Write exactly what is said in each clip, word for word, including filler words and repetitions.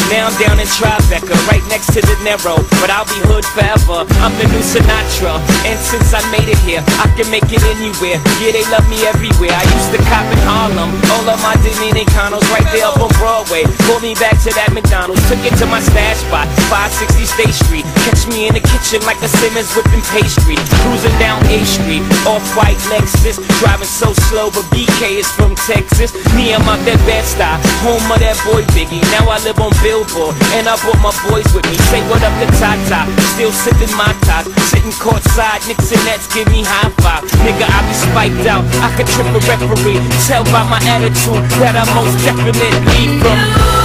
Now I'm down in Tribeca, right next to the Narrow, but I'll be hood forever. I'm the new Sinatra, and since I made it here, I can make it anywhere. Yeah, they love me everywhere. I used to cop in Harlem, all of my Dominicanos right there up on Broadway. Pulled me back to that McDonald's, took it to my stash spot, five sixty State Street. Catch me in the kitchen like a Simmons whipping pastry. Cruising down A Street, off-white Lexus, driving so slow, but B K is from Texas. Me, I'm out that Bed-Stuy, home of that boy Biggie. Now I live on Billboard, and I brought my boys with me. Say what up to Tata, still sipping my top, sitting courtside, Knicks and Nets give me high five. Nigga, I be spiked out, I could trip a referee. Tell by my attitude that I most definitely from.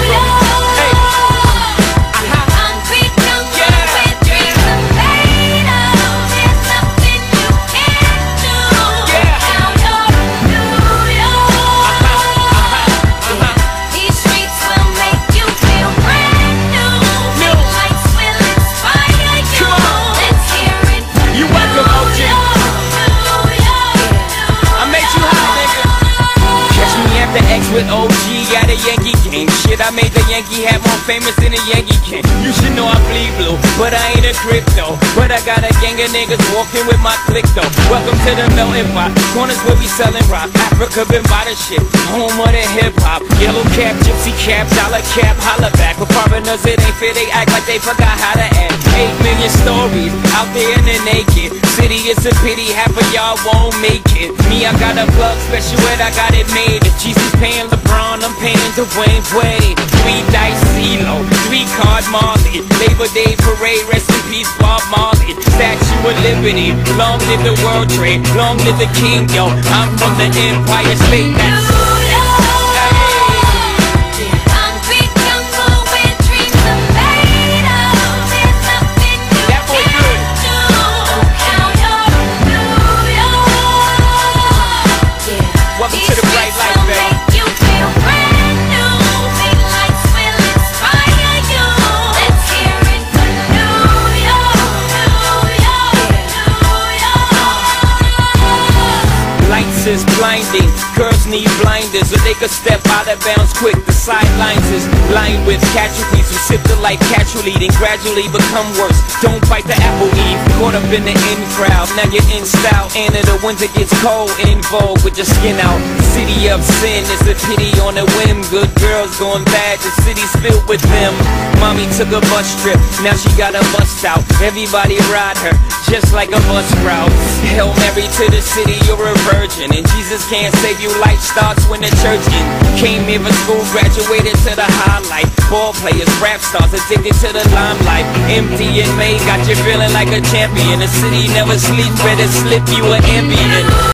With O G at a Yankee game. Shit, I made the Yankee hat more famous than a Yankee can. You should know I bleed blue, but I ain't a crypto. But I got a gang of niggas walking with my click though. Welcome to the melting pot, corners where we selling rock. Africa been by the shit, home of the hip hop. Yellow cap, gypsy cap, dollar cap, holla back. For foreigners it ain't fair, they act like they forgot how to act. Eight million stories out there in the naked city, it's a pity half of y'all won't make it. Me, I got a plug special and I got it made. If Jesus paying LeBron, I'm paying Dwayne Wade. Three dice CeeLo, three card Marley. Labor Day parade, rest in peace Bob Marley. Statue of Liberty, long live the World Trade, long live the King, yo. I'm from the Empire State. That's is blinding. Girls need blinders so they could step out of bounds quick. The sidelines is lined with casualties who sip the life casually, then gradually become worse. Don't bite the apple eve, caught up in the in crowd. Now you're in style, and in the winter gets cold, in vogue with your skin out. City of sin is a pity on a whim. Good girls going bad, the city's filled with them. Mommy took a bus trip, now she got a bust out. Everybody ride her, just like a bus route. Hail Mary to the city, you're a virgin, and Jesus can't save you. Life starts when the church in. Came here for school, graduated to the highlight. Ball players, rap stars, addicted to the limelight. Empty and May got you feeling like a champion. The city never sleeps, better slip you an ambient.